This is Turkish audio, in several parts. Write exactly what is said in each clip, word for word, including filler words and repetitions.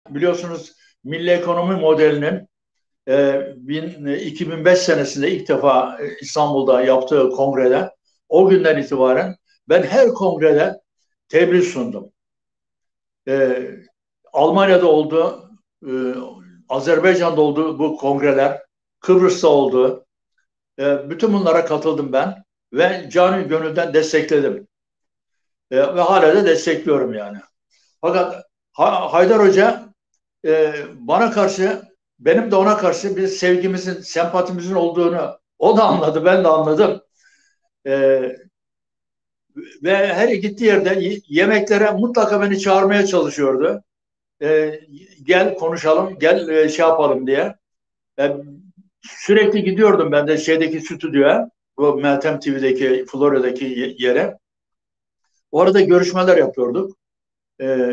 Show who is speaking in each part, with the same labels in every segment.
Speaker 1: Biliyorsunuz milli ekonomi modelinin e, bin, iki bin beş senesinde ilk defa İstanbul'da yaptığı kongrede o günden itibaren ben her kongrede tebliğ sundum. E, Almanya'da oldu, e, Azerbaycan'da oldu bu kongreler, Kıbrıs'ta oldu. E, bütün bunlara katıldım ben ve canı gönülden destekledim. E, ve hala da destekliyorum yani. Fakat ha, Haydar Hoca e, bana karşı, benim de ona karşı bir sevgimizin, sempatimizin olduğunu o da anladı, ben de anladım. E, Ve her gittiği yerde yemeklere mutlaka beni çağırmaya çalışıyordu. E, Gel konuşalım, gel e, şey yapalım diye. E, Sürekli gidiyordum ben de şeydeki stüdyoya, bu Meltem T V'deki, Florya'daki yere. Orada görüşmeler yapıyorduk. E,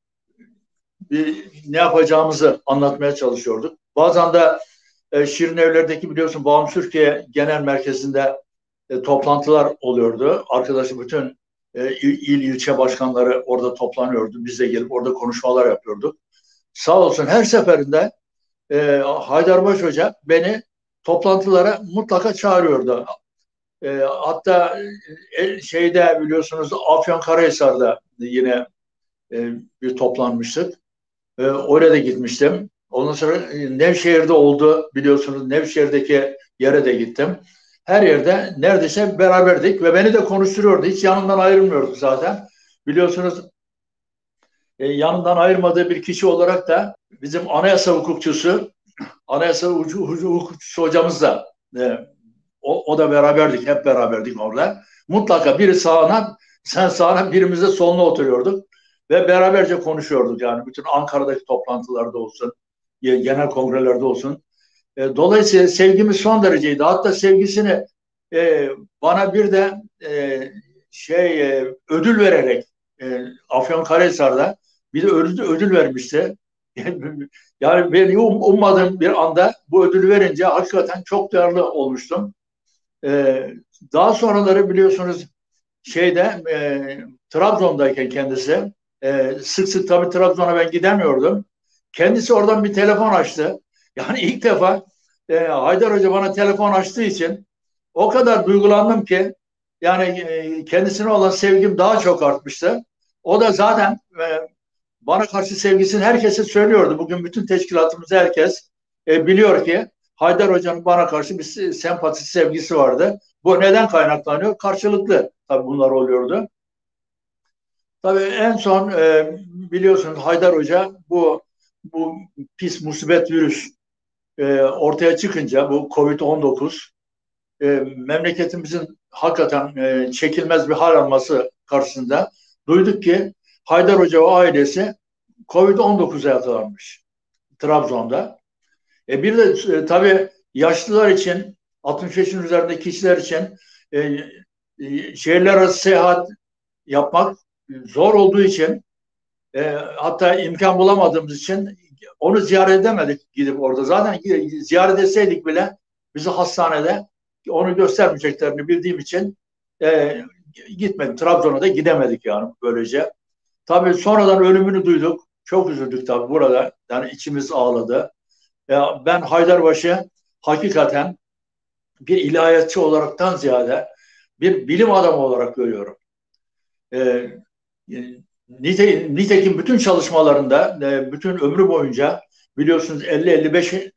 Speaker 1: bir, Ne yapacağımızı anlatmaya çalışıyorduk. Bazen de e, Şirin Evler'deki biliyorsun Bağımsız Türkiye Genel Merkezi'nde e, toplantılar oluyordu. Arkadaşım bütün e, il, il ilçe başkanları orada toplanıyordu. Biz de gelip orada konuşmalar yapıyorduk. Sağ olsun her seferinde e, Haydarbaş Hoca beni toplantılara mutlaka çağırıyordu. E, hatta e, şeyde biliyorsunuz Afyonkarahisar'da yine e, bir toplanmıştık. E, oraya da gitmiştim. Ondan sonra e, Nevşehir'de oldu biliyorsunuz. Nevşehir'deki yere de gittim. Her yerde neredeyse beraberdik ve beni de konuşturuyordu. Hiç yanından ayrılmıyordu zaten. Biliyorsunuz e, yanından ayırmadığı bir kişi olarak da bizim anayasa hukukçusu, anayasa hukukçusu hocamız da e, o, o da beraberdik, hep beraberdik orada. Mutlaka biri sağına, sen sağına, birimiz de soluna oturuyorduk ve beraberce konuşuyorduk yani bütün Ankara'daki toplantılarda olsun, genel kongrelerde olsun. E, dolayısıyla sevgimiz son dereceydi. Hatta sevgisini e, bana bir de e, şey e, ödül vererek e, Afyonkarahisar'da bir de ödül, ödül vermişti. Yani beni um, ummadığım bir anda bu ödülü verince hakikaten çok duyarlı olmuştum. Ee, Daha sonraları biliyorsunuz şeyde e, Trabzon'dayken kendisi e, sık sık tabii Trabzon'a ben gidemiyordum. Kendisi oradan bir telefon açtı. Yani ilk defa e, Haydar Hoca bana telefon açtığı için o kadar duygulandım ki yani e, kendisine olan sevgim daha çok artmıştı. O da zaten e, bana karşı sevgisini herkese söylüyordu. Bugün bütün teşkilatımız herkes e, biliyor ki Haydar Hoca'nın bana karşı bir sempatisi, sevgisi vardı. Bu neden kaynaklanıyor? Karşılıklı tabii bunlar oluyordu. Tabii en son e, biliyorsunuz Haydar Hoca bu bu pis musibet virüs e, ortaya çıkınca bu kovid on dokuz e, memleketimizin hakikaten e, çekilmez bir hal alması karşısında duyduk ki Haydar Hoca ve ailesi kovid on dokuza yakalanmış Trabzon'da. E bir de e, tabii yaşlılar için, altmış yaşın üzerindeki kişiler için e, e, şehirler arası seyahat yapmak zor olduğu için e, hatta imkan bulamadığımız için onu ziyaret edemedik gidip orada. Zaten ziyaret etseydik bile bizi hastanede onu göstermeyeceklerini bildiğim için e, gitmedim. Trabzon'a da gidemedik yani böylece. Tabii sonradan ölümünü duyduk. Çok üzüldük tabii burada. Yani içimiz ağladı. Ya ben Haydarbaş'ı hakikaten bir ilahiyatçı olaraktan ziyade bir bilim adamı olarak görüyorum. Ee, nite, Nitekim bütün çalışmalarında, e, bütün ömrü boyunca biliyorsunuz elli elli beş e,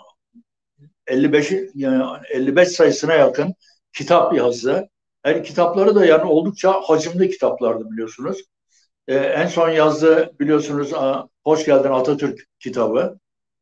Speaker 1: elli beş yani elli beş sayısına yakın kitap yazdı. Yani kitapları da yani oldukça hacimli kitaplardı biliyorsunuz. Ee, en son yazdığı biliyorsunuz Hoş Geldin Atatürk kitabı.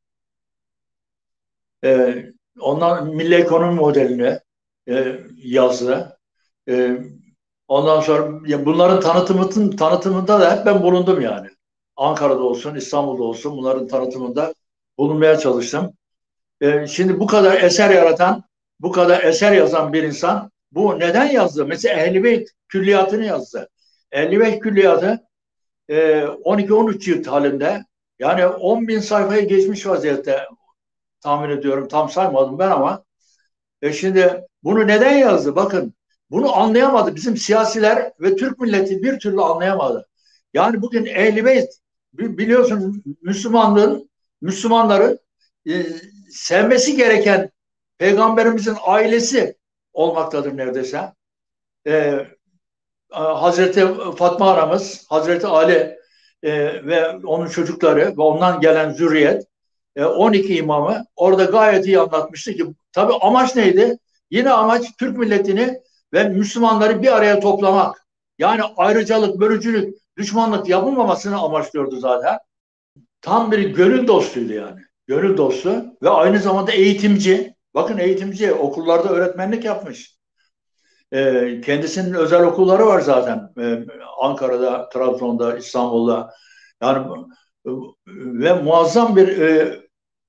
Speaker 1: Ee, Ondan milli ekonomi modelini e, yazdı. E, Ondan sonra ya bunların tanıtımının tanıtımında da hep ben bulundum yani. Ankara'da olsun, İstanbul'da olsun bunların tanıtımında bulunmaya çalıştım. E, şimdi bu kadar eser yaratan, bu kadar eser yazan bir insan bu neden yazdı? Mesela Ehl-i Beyt külliyatını yazdı. Ehl-i Beyt külliyatı e, on iki on üç cilt halinde yani on bin sayfayı geçmiş vaziyette tahmin ediyorum. Tam saymadım ben ama e şimdi bunu neden yazdı? Bakın bunu anlayamadı. Bizim siyasiler ve Türk milleti bir türlü anlayamadı. Yani bugün Ehl-i Beyt biliyorsun Müslümanlığın, Müslümanların e, sevmesi gereken Peygamberimizin ailesi olmaktadır neredeyse. E, Hazreti Fatma anamız, Hazreti Ali e, ve onun çocukları ve ondan gelen zürriyet, e, on iki imamı orada gayet iyi anlatmıştı ki tabii amaç neydi? Yine amaç Türk milletini ve Müslümanları bir araya toplamak. Yani ayrıcalık, bölücülük, düşmanlık yapılmamasını amaçlıyordu zaten. Tam bir gönül dostuydu yani. Gönül dostu ve aynı zamanda eğitimci. Bakın eğitimci, okullarda öğretmenlik yapmış. E, kendisinin özel okulları var zaten. E, Ankara'da, Trabzon'da, İstanbul'da. Yani e, ve muazzam bir e,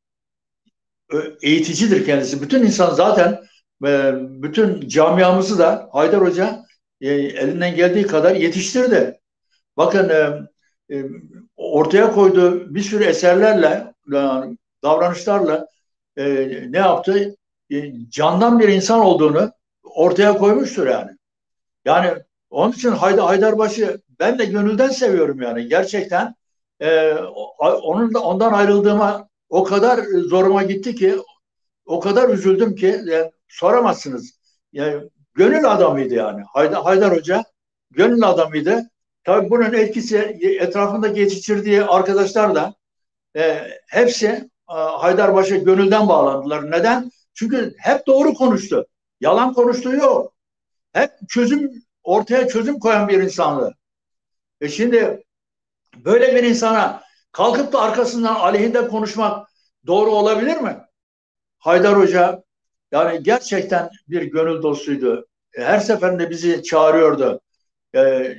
Speaker 1: eğiticidir kendisi. Bütün insan zaten e, bütün camiamızı da Haydar Hoca e, elinden geldiği kadar yetiştirdi. Bakın e, e, ortaya koyduğu bir sürü eserlerle, yani davranışlarla e, ne yaptı? E, candan bir insan olduğunu ortaya koymuştur yani. Yani onun için Haydar, Haydarbaş'ı ben de gönülden seviyorum yani. Gerçekten e, onun da ondan ayrıldığıma o kadar zoruma gitti ki, o kadar üzüldüm ki yani soramazsınız. Yani gönül adamıydı yani. Haydar, Haydar Hoca gönül adamıydı. Tabii bunun etkisi etrafında geçiştirdiği arkadaşlar da e, hepsi e, Haydarbaş'a gönülden bağlandılar. Neden? Çünkü hep doğru konuştu. Yalan konuştuğu yok. Hep çözüm ortaya çözüm koyan bir insandı. E şimdi böyle bir insana kalkıp da arkasından aleyhinde konuşmak doğru olabilir mi? Haydar Hoca yani gerçekten bir gönül dostuydu. Her seferinde bizi çağırıyordu. Ee,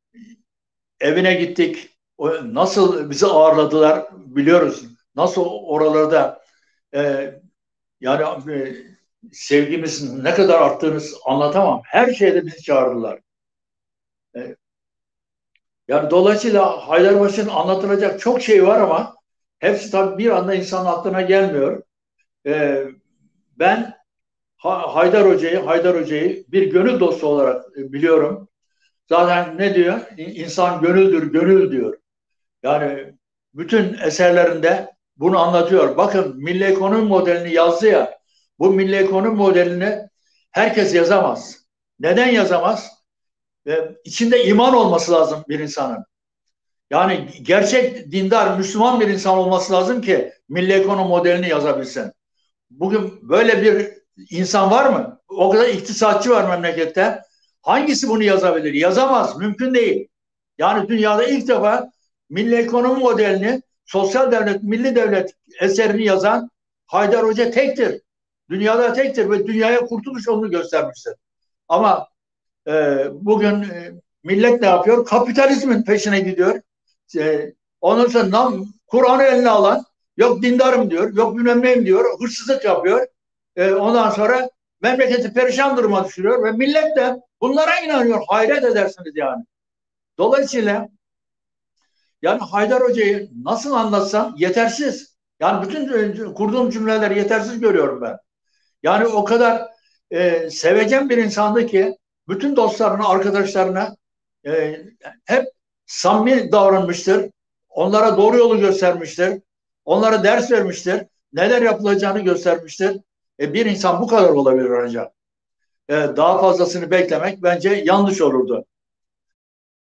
Speaker 1: Evine gittik. O, nasıl bizi ağırladılar biliyoruz. Nasıl oralarda e, yani e, sevgimizin ne kadar arttığını anlatamam. Her şeyde bizi çağırdılar. E, Yani dolayısıyla Haydarbaşı'nın anlatılacak çok şey var ama hepsi tabii bir anda insanın aklına gelmiyor. E, Ben Haydar Hoca'yı, Haydar Hoca'yı bir gönül dostu olarak e, biliyorum. Zaten ne diyor? İnsan gönüldür, gönül diyor. Yani bütün eserlerinde bunu anlatıyor. Bakın milli ekonomi modelini yazdı ya. Bu milli ekonomi modelini herkes yazamaz. Neden yazamaz? E, içinde iman olması lazım bir insanın. Yani gerçek dindar, Müslüman bir insan olması lazım ki milli ekonomi modelini yazabilsin. Bugün böyle bir insan var mı? O kadar iktisatçı var memlekette. Hangisi bunu yazabilir? Yazamaz. Mümkün değil. Yani dünyada ilk defa milli ekonomi modelini, sosyal devlet, milli devlet eserini yazan Haydar Hoca tektir. Dünyada tektir ve dünyaya kurtuluş yolunu göstermiştir. Ama e, bugün e, millet ne yapıyor? Kapitalizmin peşine gidiyor. E, ondan sonra Kur'an'ı eline alan yok dindarım diyor, yok bilmem neyim diyor, hırsızlık yapıyor. E, ondan sonra memleketi perişan duruma düşürüyor ve millet de bunlara inanıyor. Hayret edersiniz yani. Dolayısıyla yani Haydar Hoca'yı nasıl anlatsam yetersiz. Yani bütün kurduğum cümleleri yetersiz görüyorum ben. Yani o kadar e, sevecen bir insandı ki bütün dostlarına, arkadaşlarına e, hep samimi davranmıştır. Onlara doğru yolu göstermiştir. Onlara ders vermiştir. Neler yapılacağını göstermiştir. E, bir insan bu kadar olabilir ancak. E, daha fazlasını beklemek bence yanlış olurdu.